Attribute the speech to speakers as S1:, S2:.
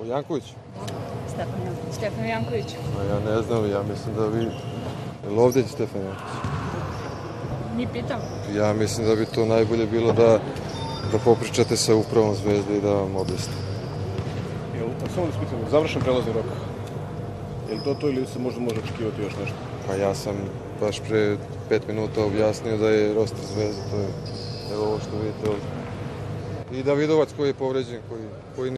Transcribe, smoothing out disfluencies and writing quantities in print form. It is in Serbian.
S1: O Janković?
S2: Stefan Janković.
S1: Ja ne znam, ja mislim da bi... Je li ovdje Stefan Janković?
S2: Mi pitam.
S1: Ja mislim da bi to najbolje bilo da popričate sa upravom Zvezde i da vam objasne.
S3: Samo da spitam, završen prelazni rok. Je li to ili se možda može očekivati još nešto?
S1: Pa ja sam baš pre 5 minuta objasnio da je roster Zvezde, to je evo ovo što vidite ovdje. I Davidovac koji je povređen, koji